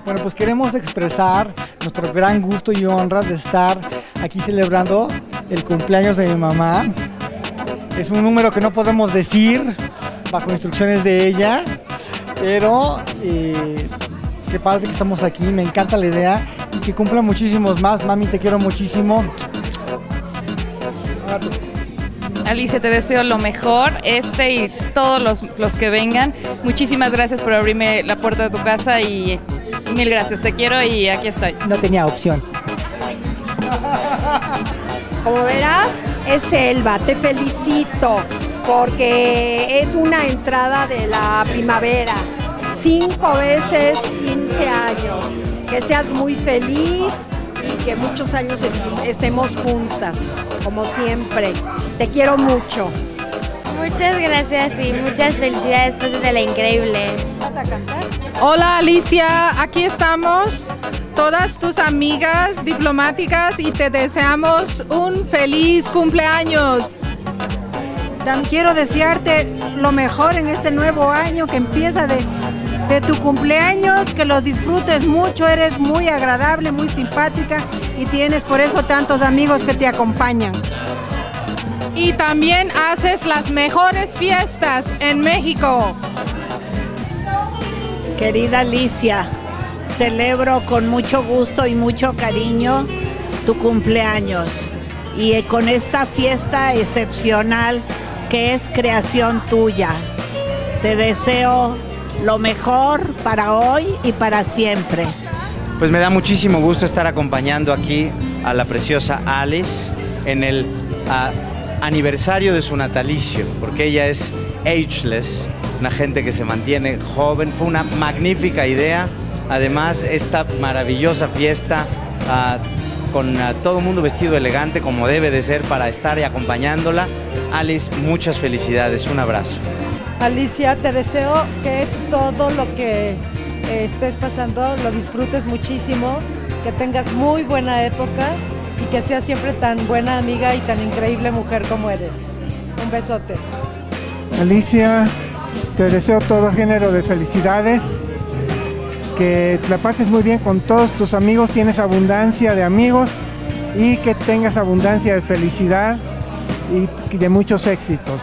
Bueno, pues queremos expresar nuestro gran gusto y honra de estar aquí celebrando el cumpleaños de mi mamá. Es un número que no podemos decir bajo instrucciones de ella, pero qué padre que estamos aquí, me encanta la idea y que cumpla muchísimos más. Mami, te quiero muchísimo. Alicia, te deseo lo mejor, y todos los que vengan. Muchísimas gracias por abrirme la puerta de tu casa y mil gracias, te quiero y aquí estoy. No tenía opción. Como verás, es Selva, te felicito porque es una entrada de la primavera. 5 veces 15 años. Que seas muy feliz y que muchos años estemos juntas, como siempre. Te quiero mucho. Muchas gracias y muchas felicidades, pásatela increíble. ¿Vas a cantar? Hola Alicia, aquí estamos, todas tus amigas diplomáticas y te deseamos un feliz cumpleaños. Quiero desearte lo mejor en este nuevo año que empieza de tu cumpleaños, que lo disfrutes mucho, eres muy agradable, muy simpática y tienes por eso tantos amigos que te acompañan. Y también haces las mejores fiestas en México. Querida Alicia, celebro con mucho gusto y mucho cariño tu cumpleaños y con esta fiesta excepcional que es creación tuya. Te deseo lo mejor para hoy y para siempre. Pues me da muchísimo gusto estar acompañando aquí a la preciosa Alice en el aniversario de su natalicio, porque ella es ageless, una gente que se mantiene joven. Fue una magnífica idea, además esta maravillosa fiesta con todo el mundo vestido elegante como debe de ser para estar y acompañándola. Alice, muchas felicidades, un abrazo. Alicia, te deseo que todo lo que estés pasando lo disfrutes muchísimo, que tengas muy buena época y que seas siempre tan buena amiga y tan increíble mujer como eres. Un besote. Alicia, te deseo todo género de felicidades, que la pases muy bien con todos tus amigos, tienes abundancia de amigos y que tengas abundancia de felicidad y de muchos éxitos.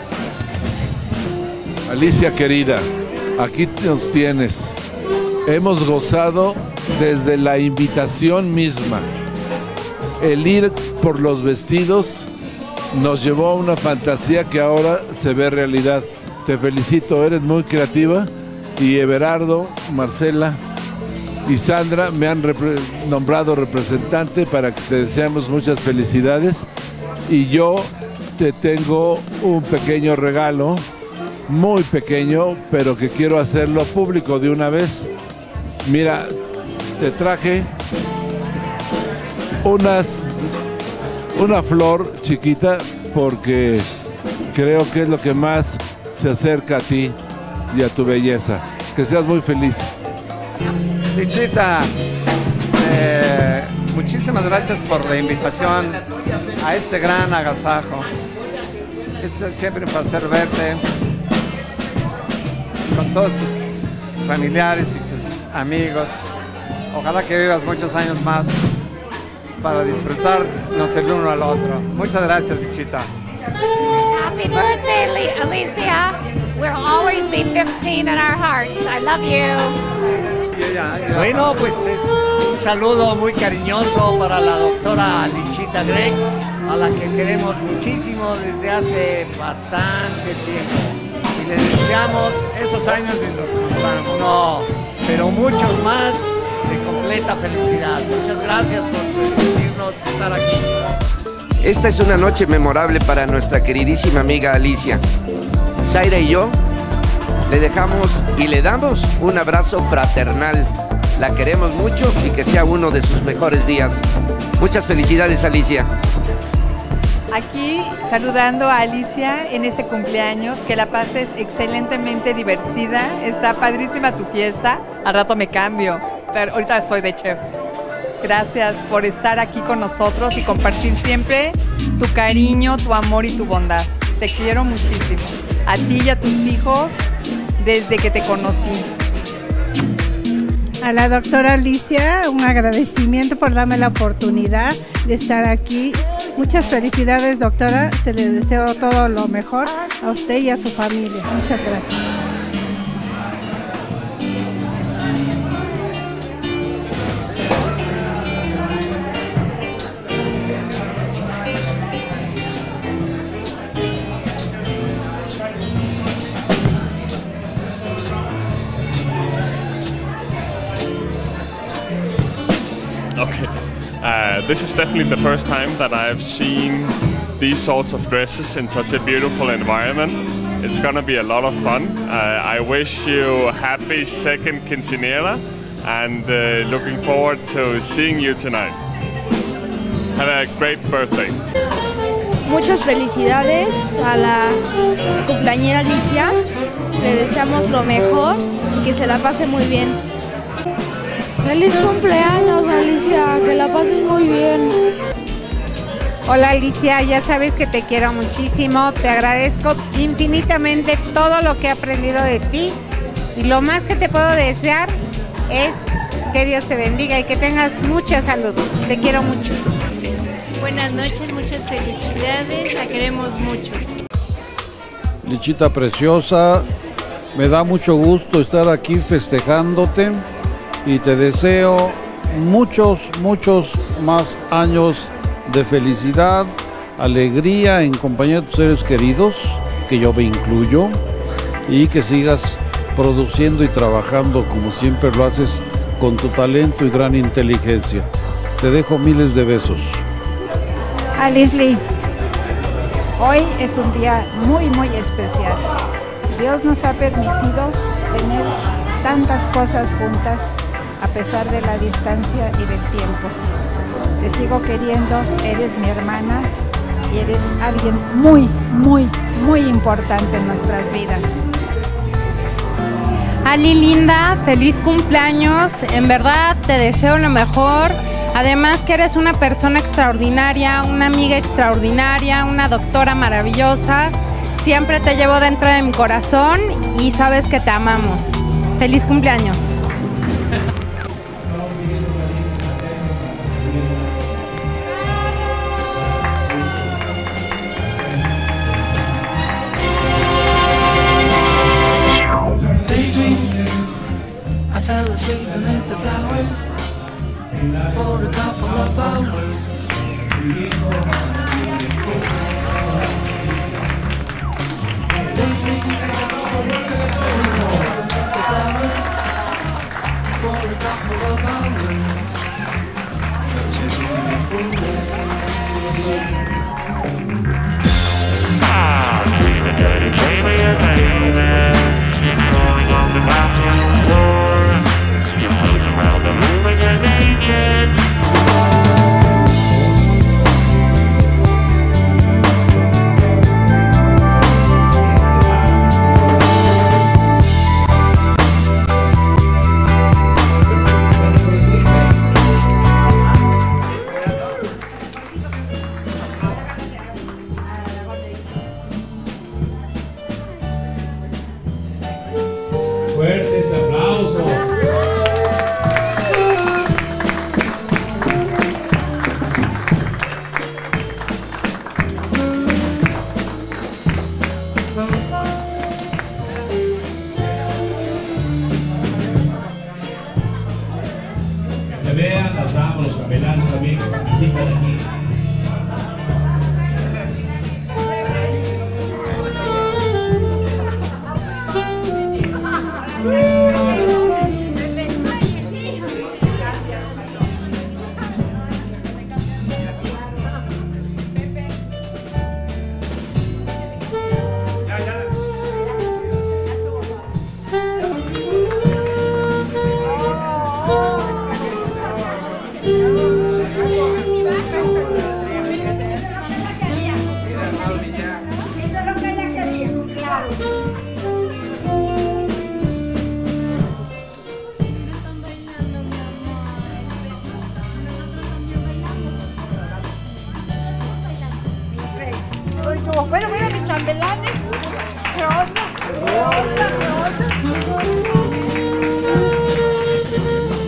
Alicia querida, aquí nos tienes. Hemos gozado desde la invitación misma. El ir por los vestidos nos llevó a una fantasía que ahora se ve realidad. Te felicito, eres muy creativa y Everardo, Marcela y Sandra me han nombrado representante para que te deseamos muchas felicidades y yo te tengo un pequeño regalo, muy pequeño, pero que quiero hacerlo público de una vez. Mira, te traje una flor chiquita porque creo que es lo que más se acerca a ti y a tu belleza. Que seas muy feliz. Lichita, muchísimas gracias por la invitación a este gran agasajo. Es siempre un placer verte con todos tus familiares y tus amigos. Ojalá que vivas muchos años más para disfrutarnos el uno al otro. Muchas gracias, Lichita. Happy birthday, Alicia. We'll always be 15 in our hearts. I love you. Bueno, pues es un saludo muy cariñoso para la doctora Lichita Gregg, a la que queremos muchísimo desde hace bastante tiempo. Y le deseamos esos años y nos contamos. No, pero muchos más de completa felicidad. Muchas gracias por permitirnos estar aquí. Esta es una noche memorable para nuestra queridísima amiga Alicia. Zaira y yo le dejamos y le damos un abrazo fraternal. La queremos mucho y que sea uno de sus mejores días. Muchas felicidades, Alicia. Aquí saludando a Alicia en este cumpleaños, que la pases excelentemente divertida. Está padrísima tu fiesta. Al rato me cambio, pero ahorita soy de chef. Gracias por estar aquí con nosotros y compartir siempre tu cariño, tu amor y tu bondad. Te quiero muchísimo. A ti y a tus hijos desde que te conocí. A la doctora Alicia, un agradecimiento por darme la oportunidad de estar aquí. Muchas felicidades, doctora. Se le deseo todo lo mejor a usted y a su familia. Muchas gracias. Okay, this is definitely the first time that I've seen these sorts of dresses in such a beautiful environment. It's gonna be a lot of fun. I wish you a happy second quinceañera and looking forward to seeing you tonight. Have a great birthday. Muchas felicidades a la cumpleañera Alicia. Le deseamos lo mejor y que se la pase muy bien. ¡Feliz cumpleaños, Alicia! ¡Que la pases muy bien! Hola Alicia, ya sabes que te quiero muchísimo, te agradezco infinitamente todo lo que he aprendido de ti y lo más que te puedo desear es que Dios te bendiga y que tengas mucha salud. Te quiero mucho. Buenas noches, muchas felicidades, la queremos mucho. Lichita preciosa, me da mucho gusto estar aquí festejándote y te deseo muchos más años de felicidad, alegría en compañía de tus seres queridos, que yo me incluyo, y que sigas produciendo y trabajando como siempre lo haces con tu talento y gran inteligencia. Te dejo miles de besos. Alice Lee, hoy es un día muy especial. Dios nos ha permitido tener tantas cosas juntas a pesar de la distancia y del tiempo. Te sigo queriendo, eres mi hermana y eres alguien muy importante en nuestras vidas. Ali linda, feliz cumpleaños, en verdad te deseo lo mejor, además que eres una persona extraordinaria, una amiga extraordinaria, una doctora maravillosa, siempre te llevo dentro de mi corazón y sabes que te amamos. Feliz cumpleaños. For a couple of hours. Fuertes aplausos. Que se vean las damas, los capelanes también que participan aquí. Bueno, mira mis chambelanes. ¿Qué onda? ¿Qué onda? ¿Qué onda?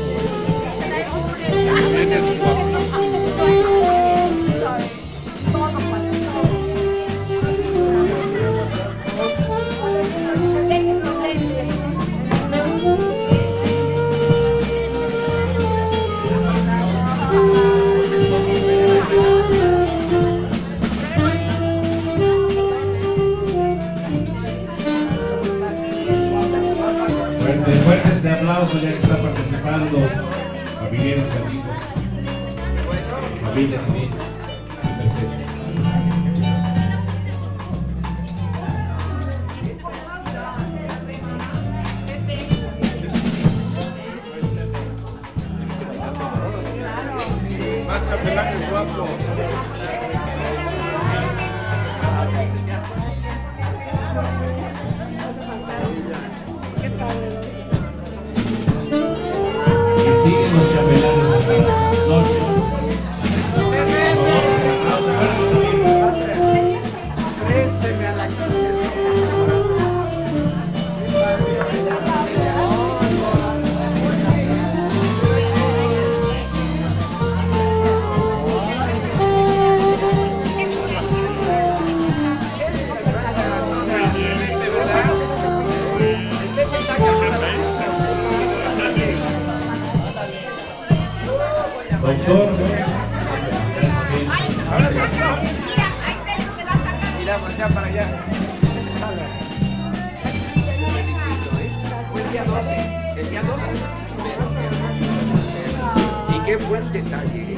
este aplauso ya que está participando familiares y amigos. Familia también. Y siguen los chapelanes hasta la noche. Doctor, mira, voltea para allá. Fue el día 12. El día 12. Y qué buen detalle.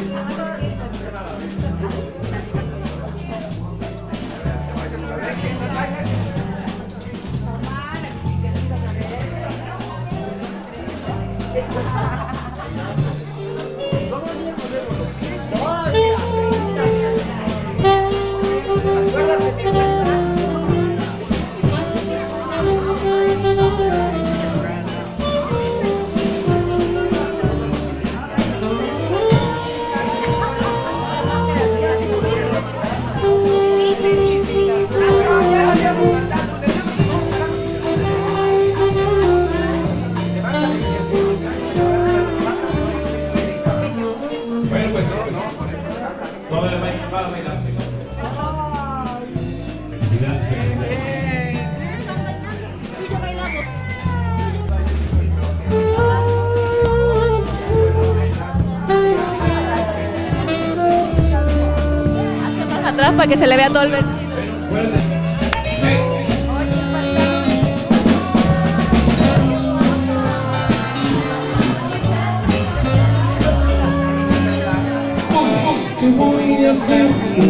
Atrás para que se le vea todo el vestido. ¿qué voy a hacer?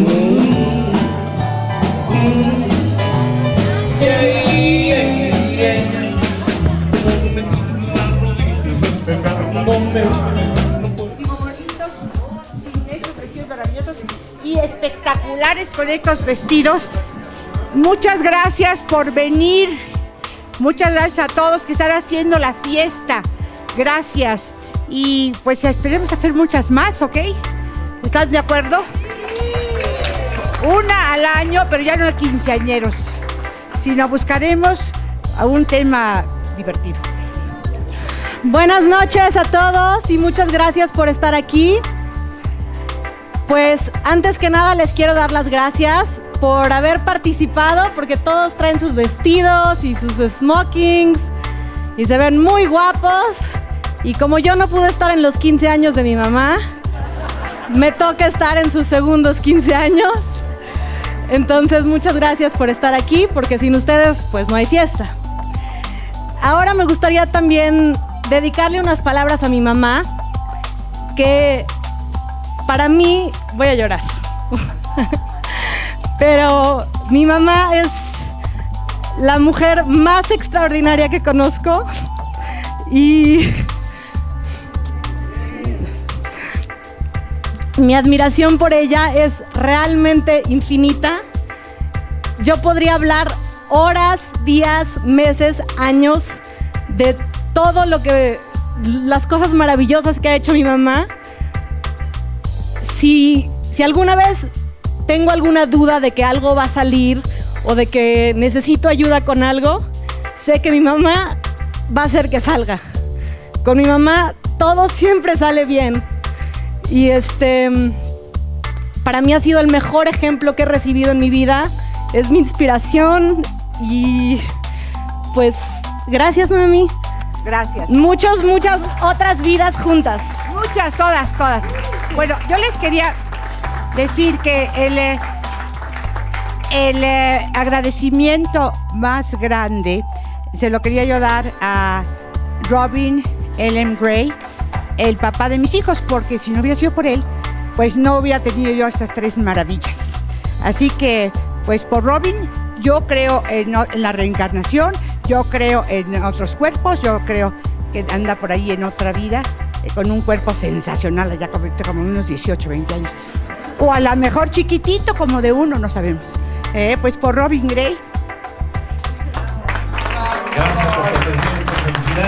Estos vestidos maravillosos y espectaculares con estos vestidos. Muchas gracias por venir. Muchas gracias a todos que están haciendo la fiesta. Gracias. Y pues esperemos hacer muchas más, ¿ok? ¿Están de acuerdo? Una al año, pero ya no de quinceañeros, sino buscaremos a un tema divertido. Buenas noches a todos y muchas gracias por estar aquí. Pues antes que nada les quiero dar las gracias por haber participado, porque todos traen sus vestidos y sus smokings y se ven muy guapos. Y como yo no pude estar en los 15 años de mi mamá, me toca estar en sus segundos 15 años. Entonces muchas gracias por estar aquí, porque sin ustedes pues no hay fiesta. Ahora me gustaría también dedicarle unas palabras a mi mamá, que para mí, voy a llorar, pero mi mamá es la mujer más extraordinaria que conozco y mi admiración por ella es realmente infinita. Yo podría hablar horas, días, meses, años de todo lo que, las cosas maravillosas que ha hecho mi mamá. Si alguna vez tengo alguna duda de que algo va a salir o de que necesito ayuda con algo, sé que mi mamá va a hacer que salga. Con mi mamá todo siempre sale bien. Y para mí ha sido el mejor ejemplo que he recibido en mi vida. Es mi inspiración y pues gracias, mami. Gracias. Muchas otras vidas juntas. Muchas, todas. Bueno, yo les quería decir que el agradecimiento más grande se lo quería yo dar a Robin Ellen Gray, el papá de mis hijos, porque si no hubiera sido por él, pues no hubiera tenido yo estas tres maravillas. Así que, pues por Robin, yo creo en la reencarnación, yo creo en otros cuerpos, yo creo que anda por ahí en otra vida, con un cuerpo sensacional, allá como unos 18, 20 años. O a lo mejor chiquitito, como de uno, no sabemos. Pues por Robin Gray. Gracias por su atención y por su felicidad.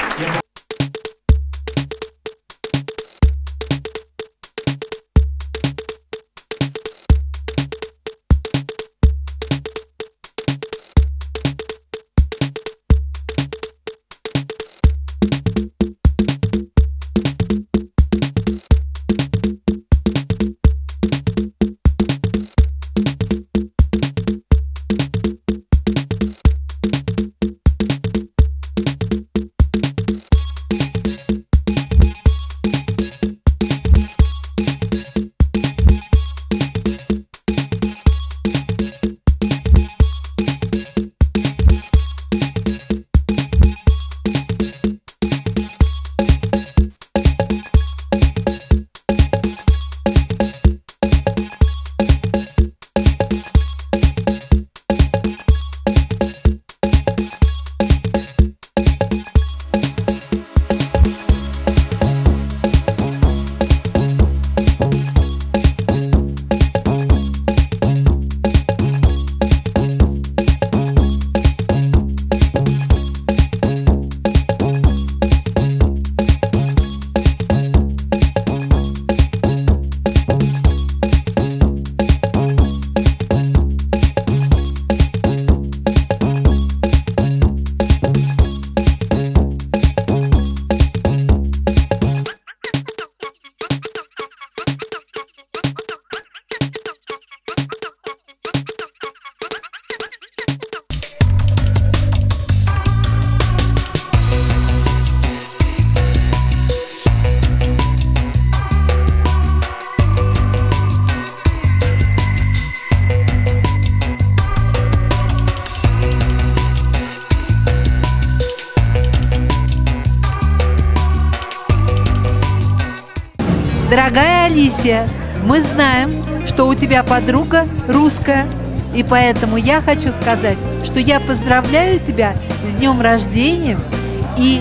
Дорогая Алисия, мы знаем, что у тебя подруга русская, и поэтому я хочу сказать, что я поздравляю тебя с днем рождения и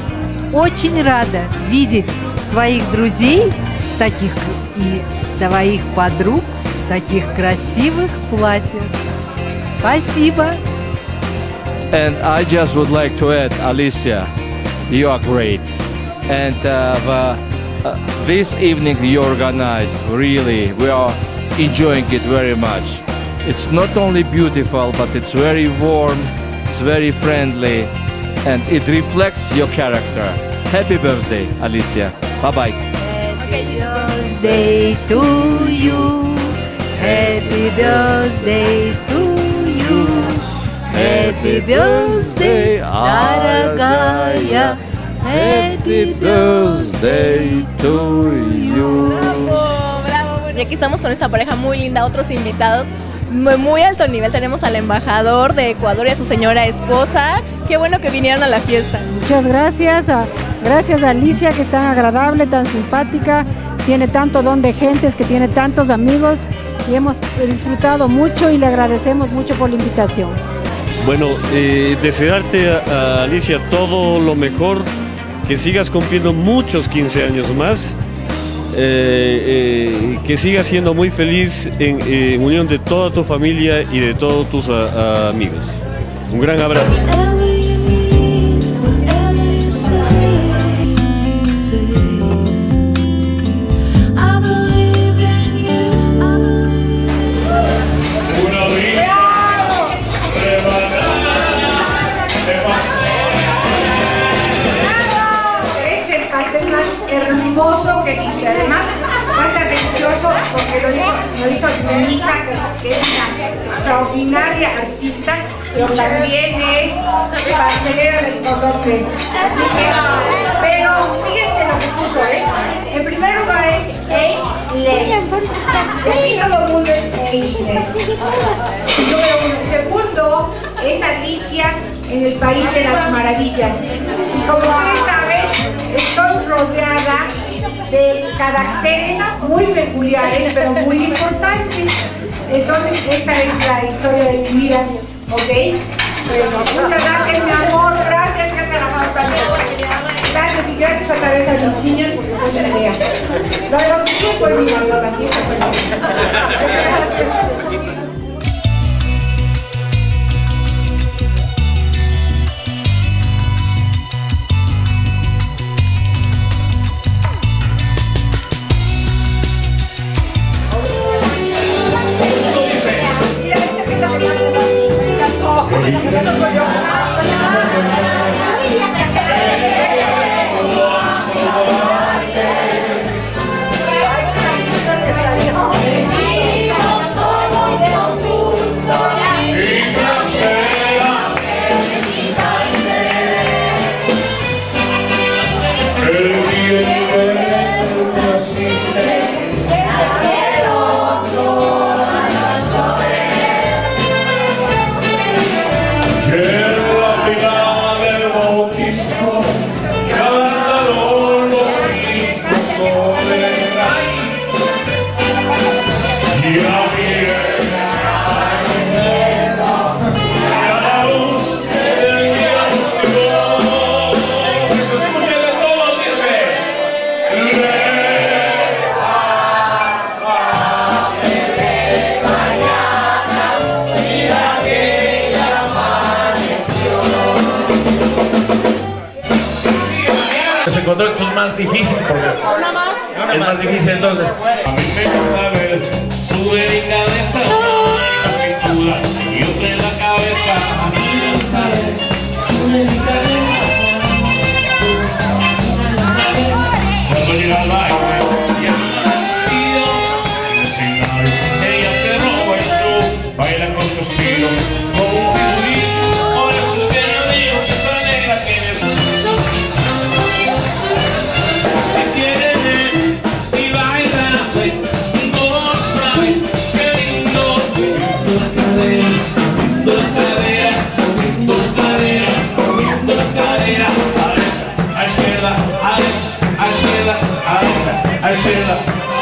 очень рада видеть твоих друзей таких и твоих подруг в таких красивых платьях. Спасибо. And I just would like to add, Alicia, you are great. And this evening you organized, really, we are enjoying it very much. It's not only beautiful, but it's very warm, it's very friendly, and it reflects your character. Happy birthday, Alicia. Bye-bye. Happy birthday to you. Happy birthday to you. Happy birthday, дорогая. Happy birthday to you. Bravo, bravo. Y aquí estamos con esta pareja muy linda, otros invitados. Muy alto nivel, tenemos al embajador de Ecuador y a su señora esposa. Qué bueno que vinieron a la fiesta. Muchas gracias, gracias a Alicia, que es tan agradable, tan simpática, tiene tanto don de gentes, que tiene tantos amigos, y hemos disfrutado mucho y le agradecemos mucho por la invitación. Bueno, desearte a Alicia todo lo mejor, que sigas cumpliendo muchos 15 años más, que sigas siendo muy feliz en unión de toda tu familia y de todos tus amigos. Un gran abrazo. Hermoso que dice, además va a estar delicioso porque lo hizo mi hija, que es una extraordinaria artista, pero también es pastelera del Codote. Así que, pero fíjense lo que puso, En primer lugar es ageless. Aquí todo el mundo es ageless. Número uno. Segundo es Alicia en el País de las Maravillas. Como ustedes saben, estoy rodeada de caracteres muy peculiares, pero muy importantes. Entonces, esa es la historia de mi vida, ¿ok? Bueno, muchas gracias, mi amor. Gracias, que te la mano también. Gracias y gracias otra vez a los niños porque fue una idea. Lo de los niños fue mi mamá, la fiesta fue mi mamá. Encontré esto es más difícil porque es más difícil entonces. A mí me gusta ver sube mi cabeza, la cintura y otra en la cabeza. A mí me gusta ver sube mi cabeza. Cuando llega al baile y ella se roba el show, baila con su estilo, como un figurín. Ahora sus amigos que está negra tiene a izquierda,